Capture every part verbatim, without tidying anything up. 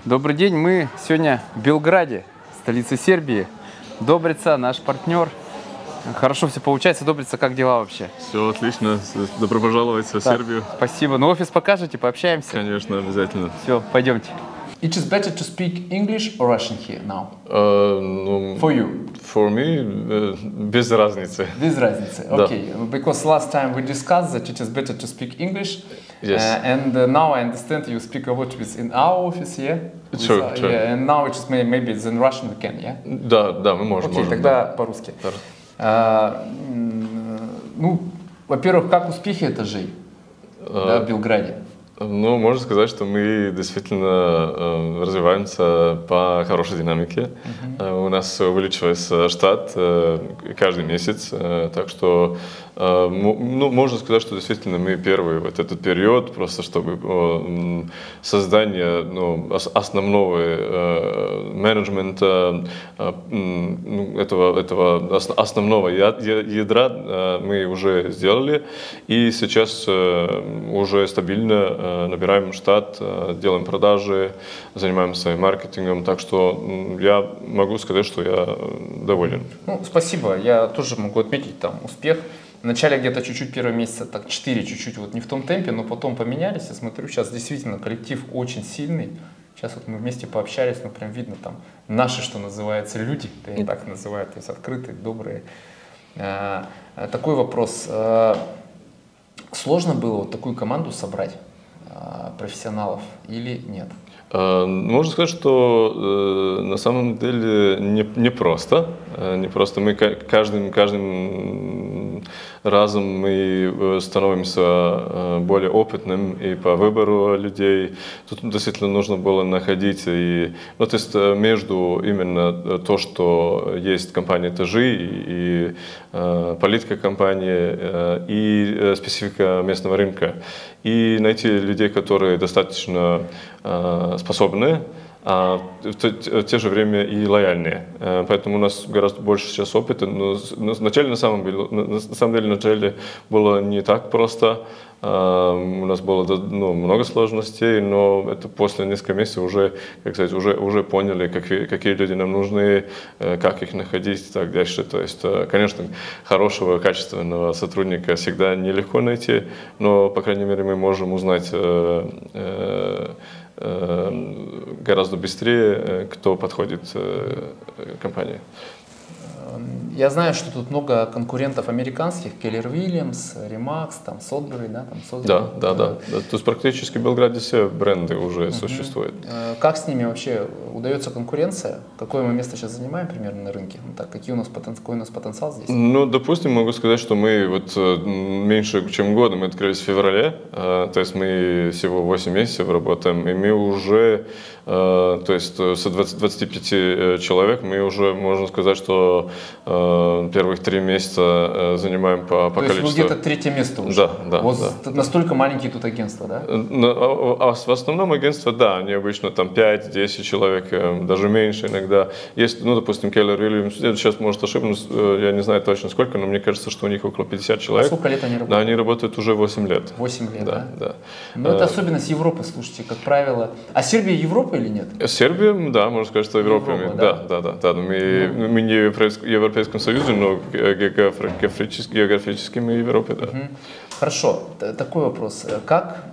Добрый день, мы сегодня в Белграде, столице Сербии. Добрица, наш партнер. Хорошо все получается. Добрица, как дела вообще? Все отлично. Добро пожаловать в Сербию. Спасибо. Ну, офис покажете, пообщаемся? Конечно, обязательно. Все, пойдемте. It is better to speak English or Russian here now? Uh, ну, For you? For me, uh, без разницы. Без разницы. Okay, because last time we discussed that it is better to speak English. Yes. Uh, and uh, now I understand you speak a lot with in our office, yeah? True, with, uh, true. Yeah, and now it is may, maybe in Russian we can, yeah? Да, да, мы можем. Окей, можем, тогда да. по-русски. Да. А, ну, во-первых, как успехи этажей А, да, в Белграде? Ну, можно сказать, что мы действительно э, развиваемся по хорошей динамике. Uh-huh. э, у нас увеличивается штат э, каждый месяц, э, так что э, ну, можно сказать, что действительно мы первый вот этот период, просто чтобы э, создание ну, основного э, менеджмента, э, э, этого, этого основного ядра э, мы уже сделали, и сейчас э, уже стабильно набираем штат, делаем продажи, занимаемся маркетингом, так что я могу сказать, что я доволен. Ну, спасибо, я тоже могу отметить там успех. Вначале где-то чуть-чуть первые месяца, так четыре чуть-чуть вот не в том темпе, но потом поменялись. Я смотрю, сейчас действительно коллектив очень сильный. Сейчас вот мы вместе пообщались, ну прям видно там наши, что называется, люди, они так называют, то есть открытые, добрые. Такой вопрос. Сложно было вот такую команду собрать? Профессионалов или нет? Можно сказать, что э, на самом деле не, не просто. Не просто мы каждым, каждым разом мы становимся более опытным и по выбору людей. Тут действительно нужно было находить и, ну, то есть между именно то, что есть компания этажи и, и э, политика компании э, и э, специфика местного рынка. И найти людей, которые достаточно э, способны, а в то же время и лояльнее. Поэтому у нас гораздо больше сейчас опыта. Но вначале, на самом деле, на самом деле, вначале было не так просто. У нас было ну, много сложностей, но это после нескольких месяцев уже, как сказать, уже, уже поняли, какие, какие люди нам нужны, как их находить и так дальше. То есть, конечно, хорошего, качественного сотрудника всегда нелегко найти, но, по крайней мере, мы можем узнать гораздо быстрее, кто подходит к компании. Я знаю, что тут много конкурентов американских, Keller Williams, Remax, там Sodbury, да, там Sodbury. Да, да, да, да. То есть практически в Белграде все бренды уже uh-huh. существуют. Как с ними вообще удается конкуренция? Какое мы место сейчас занимаем примерно на рынке? Ну, так, какие у нас потен... какой у нас потенциал здесь? Ну, допустим, могу сказать, что мы вот меньше чем год, мы открылись в феврале, то есть мы всего восемь месяцев работаем, и мы уже, то есть с двадцати пяти человек мы уже, можно сказать, что первых три месяца занимаем по, по То количеству. есть вы где-то третье место уже? Да, да. Вот да. Настолько маленькие тут агентства, да? А, а в основном агентства, да, они обычно там пять-десять человек, даже меньше иногда. Есть, ну, допустим, Keller Williams, сейчас может ошибнусь, я не знаю точно сколько, но мне кажется, что у них около пятидесяти человек. А сколько лет они работают? Да, они работают уже восемь лет. восемь лет, да? Да, да. Ну, это особенность Европы, слушайте, как правило. А Сербия Европа или нет? Сербия, да, можно сказать, что Европа. Европа, да, да, да, да. да. Мы, ну. мы не в Европейском Союзе, но географически, географически мы в Европе, да. Хорошо, такой вопрос. Как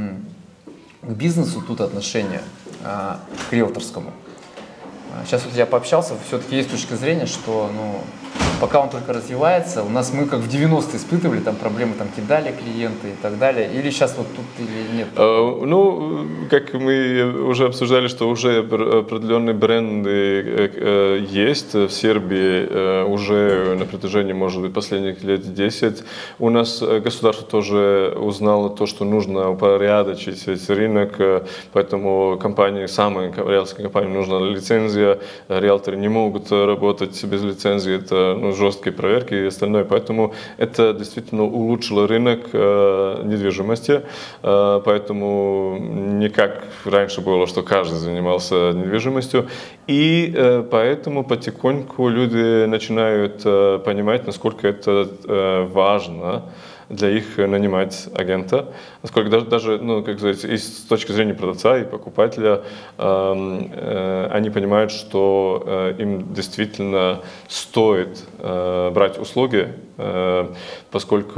к бизнесу тут отношение, к риэлторскому? Сейчас вот я пообщался, все-таки есть точка зрения, что ну, пока он только развивается, у нас мы как в девяностые испытывали, там проблемы там кидали клиенты и так далее, или сейчас вот тут или нет? Uh, ну, как мы уже обсуждали, что уже определенные бренды uh, есть в Сербии uh, уже на протяжении, может быть, последних лет десять. У нас государство тоже узнало то, что нужно упорядочить весь рынок, поэтому компании, самой риэлторской компании нужна лицензия. Риэлторы не могут работать без лицензии, это ну, жесткие проверки и остальное. Поэтому это действительно улучшило рынок э, недвижимости. Э, поэтому не как раньше было, что каждый занимался недвижимостью. И э, поэтому потихоньку люди начинают э, понимать, насколько это э, важно. для их нанимать агента. Насколько даже, даже ну, как сказать, и с точки зрения продавца и покупателя, э, э, они понимают, что э, им действительно стоит э, брать услуги, э, поскольку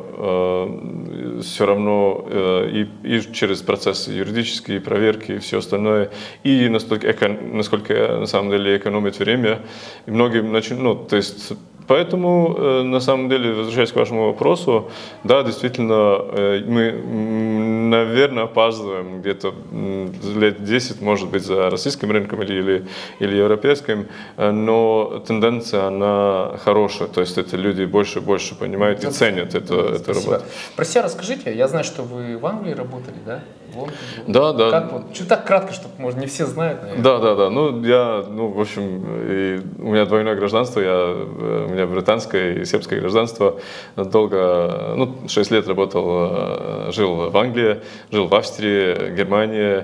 э, все равно э, и, и через процессы юридические, проверки и все остальное, и настолько, эко, насколько на самом деле экономит время, и многие начинают, ну, то есть. Поэтому, э, на самом деле, возвращаясь к вашему вопросу, да, действительно, э, мы, наверное, опаздываем где-то лет десять, может быть, за российским рынком или, или, или европейским, э, но тенденция, она хорошая, то есть это люди больше и больше понимают и да, ценят эту, да, эту работу. Про себя расскажите, я знаю, что вы в Англии работали, да? Лондоне. Да, да. Как вот? Чуть так кратко, чтобы, может, не все знают, наверное. Да, да, да. Ну, я, ну, в общем, и у меня двойное гражданство, я, у меня британское и сербское гражданство. Долго, ну, шесть лет работал, жил в Англии, жил в Австрии, Германии.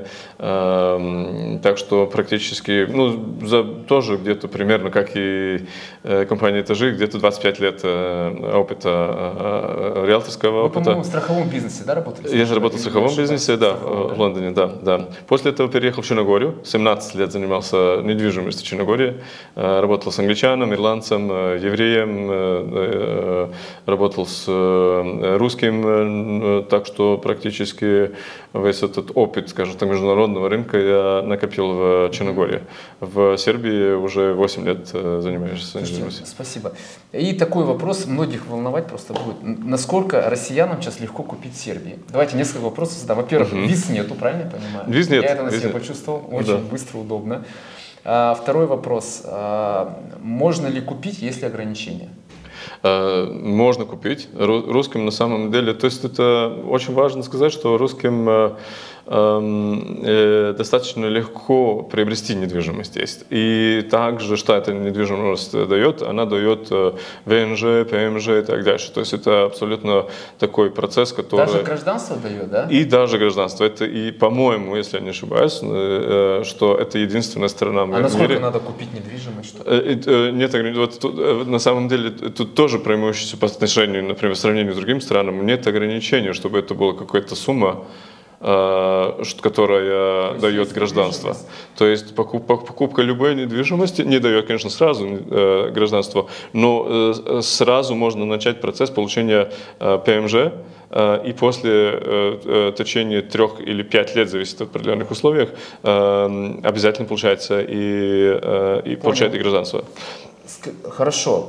Э, так что практически, ну, за тоже где-то примерно, как и компания «Этажи», где-то двадцать пять лет опыта, риэлторского Вы, опыта. по-моему, в страховом бизнесе, да, работали? Я же работал в страховом бизнесе, да, страховом, в Лондоне, да, да. После этого переехал в Черногорию, семнадцать лет занимался недвижимостью в Черногории, работал с англичаном, ирландцем, евреем, работал с русским, так что практически весь этот опыт, скажем так, международного рынка я накопил в Черногории. В Сербии уже восемь лет занимаюсь недвижимостью. Спасибо. И такой вопрос, многих волновать просто будет. Насколько россиянам сейчас легко купить в Сербии? Давайте несколько вопросов задам. Во-первых, uh-huh. виз нету, правильно я понимаю? Виз нет. Я это на виз себе нет. почувствовал. Очень да. быстро, удобно. А, второй вопрос. А, можно ли купить, есть ли ограничения? Можно купить. Русским на самом деле, то есть это очень важно сказать, что русским достаточно легко приобрести недвижимость есть. И также, что эта недвижимость дает, она дает ВНЖ, ПМЖ и так дальше. То есть это абсолютно такой процесс, который... Даже гражданство дает, да? И даже гражданство. Это и, по-моему, если я не ошибаюсь, что это единственная страна в а мире... А насколько надо купить недвижимость? Что? Нет, вот тут, на самом деле, тут тоже преимущество по отношению, например, в сравнении с другими странами, нет ограничения, чтобы это была какая-то сумма, которая То дает гражданство. То есть покупка, покупка любой недвижимости не дает, конечно, сразу э, гражданство, но э, сразу можно начать процесс получения э, ПМЖ, э, и после э, э, течения трех или пять лет, зависит от определенных условиях, э, обязательно получается и, э, и получает и гражданство. Хорошо.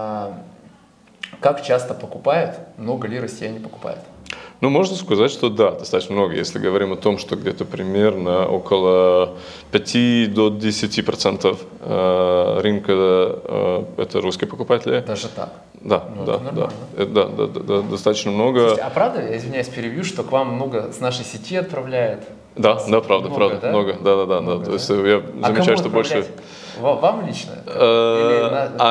Как часто покупают? Много ли россияне покупают? Ну, можно сказать, что да, достаточно много. Если говорим о том, что где-то примерно около пяти до десяти процентов рынка это русские покупатели. Даже так? Да, ну, да, да, да, да, да, да, достаточно много. Слушайте, а правда, я извиняюсь, перебью, что к вам много с нашей сети отправляют? Да, да, правда, много, правда, да? много, да, да, да, много, да. То есть да? Я а замечаю, что больше. Вам лично? Или на,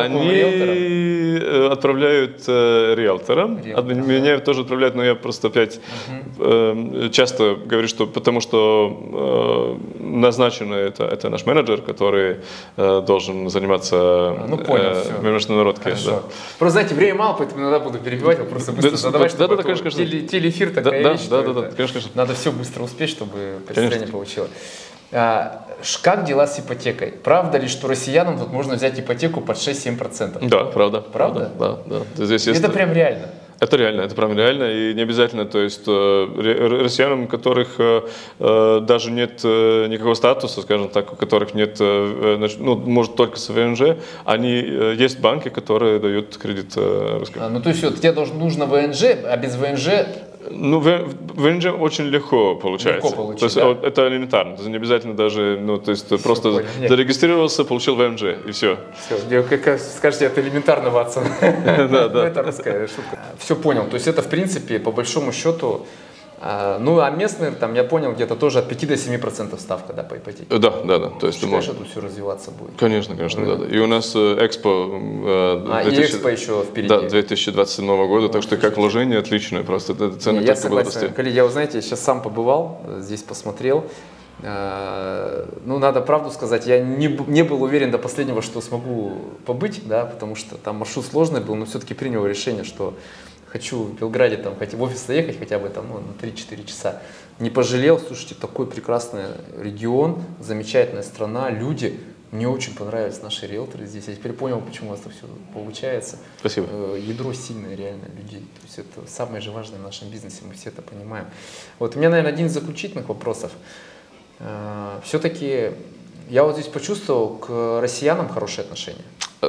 они отправляют э, риэлторам, Риэлтор, меня да. тоже отправляют, но я просто опять uh-huh. э, часто говорю, что потому что э, назначенный это, это наш менеджер, который э, должен заниматься а, ну, понял, э, международкой. Да. Просто, знаете, времени мало, поэтому иногда буду перебивать, вопросы быстро да, задавать, да, чтобы да, конечно, теле, телеэфир такая да, вещь, да, что да, да, конечно, конечно. Надо все быстро успеть, чтобы представление получилось. А, как дела с ипотекой? Правда ли, что россиянам тут можно взять ипотеку под шесть-семь процентов? Да, правда. Правда? Да, да. да. Здесь это есть... прям реально? Это реально, это прям реально, и не обязательно, то есть россиянам, у которых э, даже нет э, никакого статуса, скажем так, у которых нет, э, ну, может, только с ВНЖ, они, э, есть банки, которые дают кредит э, русским. А, ну, то есть вот тебе должно, нужно ВНЖ, а без ВНЖ... Ну, ВНЖ очень легко получается. Легко получить, то есть, да? это элементарно, то есть не обязательно даже, ну, то есть все просто понял. Зарегистрировался, получил ВНЖ, и все. Все, как скажете, это элементарно, Ватсон. Да, да. Это русская шутка. Все понял, то есть это, в принципе, по большому счету, ну, а местные, там, я понял, где-то тоже от пяти до семи процентов ставка, да, по ипотеке. Да, да, да. То есть считаешь, это все развиваться будет? Конечно, конечно, да, да. И у нас Экспо... А, и Экспо еще впереди. Да, две тысячи двадцать седьмого года, так что как вложение отличное, просто цены Не, только я согласен. будут расти. Коллеги, я, вы знаете, я сейчас сам побывал, здесь посмотрел. Ну, надо правду сказать, я не, не был уверен до последнего, что смогу побыть, да, потому что там маршрут сложный был, но все-таки принял решение, что хочу в Белграде там, хотя в офис заехать хотя бы там, ну, на три-четыре часа. Не пожалел, слушайте, такой прекрасный регион, замечательная страна, люди. Мне очень понравились наши риэлторы здесь. Я теперь понял, почему у вас это все получается. Спасибо. Ядро сильное реально людей. То есть это самое же важное в нашем бизнесе, мы все это понимаем. Вот у меня, наверное, один из заключительных вопросов. Все-таки я вот здесь почувствовал к россиянам хорошее отношение.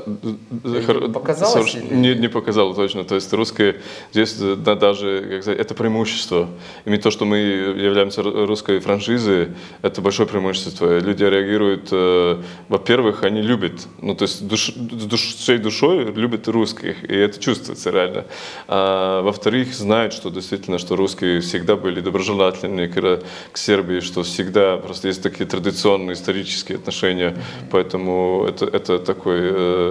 Показалось? Или... Не, не показало точно. То есть русские здесь да, даже, как сказать, это преимущество. Именно то, что мы являемся русской франшизой, это большое преимущество. Люди реагируют, э, во-первых, они любят, ну то есть душ, душ, всей душой любят русских, и это чувствуется реально. А, во-вторых, знают, что действительно, что русские всегда были доброжелательны к, к Сербии, что всегда просто есть такие традиционные исторические отношения, mm-hmm. поэтому это, это такой э,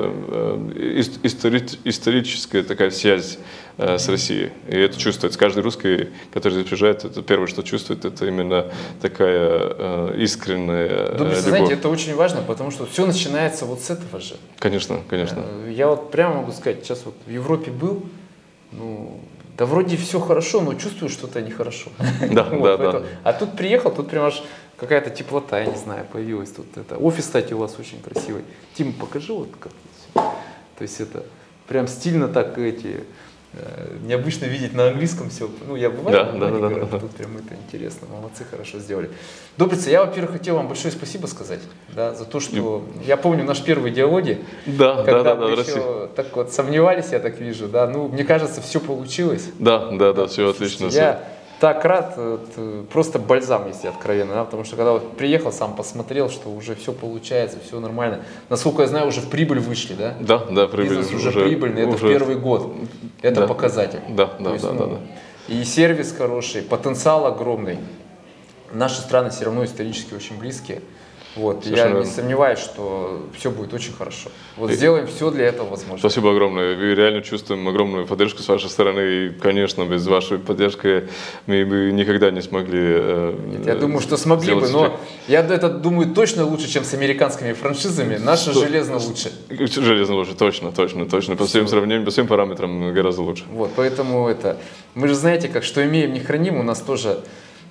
Истори историческая такая связь э, с Россией. И это чувствуется. Каждый русский, который здесь приезжает, это первое, что чувствует, это именно такая э, искренняя э, Думаю, любовь. Знаете, это очень важно, потому что все начинается вот с этого же. Конечно, конечно. Я вот прямо могу сказать, сейчас вот в Европе был, ну, да вроде все хорошо, но чувствую, что это нехорошо. Да, да, да. А тут приехал, тут прям аж какая-то теплота, я не знаю, появилась тут. Это. Офис, кстати, у вас очень красивый. Тим, покажи вот как. То есть это прям стильно так эти, э, необычно видеть на английском все. Ну, я бываю, да, да, да, да, да. Тут прям это интересно, молодцы, хорошо сделали. Добрица, я, во-первых, хотел вам большое спасибо сказать, да, за то, что я помню наш первый диалоги, да, когда да, да, вы да, еще так вот сомневались, я так вижу, да, ну, мне кажется, все получилось. Да, да, да, все отлично. Я так рад, вот, просто бальзам, если откровенно, да, потому что когда вот приехал, сам посмотрел, что уже все получается, все нормально. Насколько я знаю, уже в прибыль вышли, да? Да, да, прибыль. Бизнес уже, уже прибыльный, это уже... в первый год, это да. показатель. Да, да, есть, да, ну, да, да. И сервис хороший, потенциал огромный. Наши страны все равно исторически очень близкие. Вот, я не сомневаюсь, что все будет очень хорошо. Вот и сделаем все для этого возможно. Спасибо огромное. Мы реально чувствуем огромную поддержку с вашей стороны. И, конечно, без вашей поддержки мы бы никогда не смогли. Э, Нет, я думаю, что смогли бы, но я это думаю точно лучше, чем с американскими франшизами. Наша что? железно лучше. Железно лучше, точно, точно, точно. По всем сравнениям, по всем параметрам гораздо лучше. Вот, поэтому это. Мы же знаете, как что имеем, не храним. У нас тоже.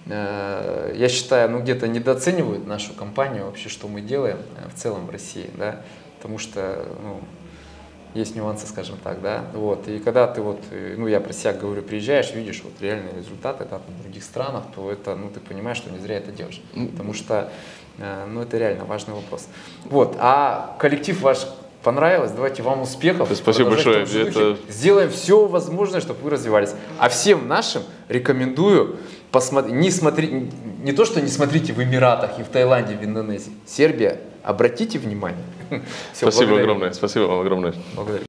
Я считаю, ну где-то недооценивают нашу компанию, вообще, что мы делаем в целом в России, да, потому что, ну, есть нюансы, скажем так, да, вот, и когда ты вот, ну, я про себя говорю, приезжаешь, видишь вот реальные результаты, да, в других странах, то это, ну, ты понимаешь, что не зря это делаешь, потому что, ну, это реально важный вопрос. Вот, а коллектив ваш понравилось, давайте вам успехов. Спасибо большое. Это... Сделаем все возможное, чтобы вы развивались. А всем нашим рекомендую посмотреть, не, смотри, не то, что не смотрите в Эмиратах и в Таиланде, в Индонезии. Сербия, обратите внимание. Все, спасибо благодарю. огромное. Спасибо вам огромное. Благодарю.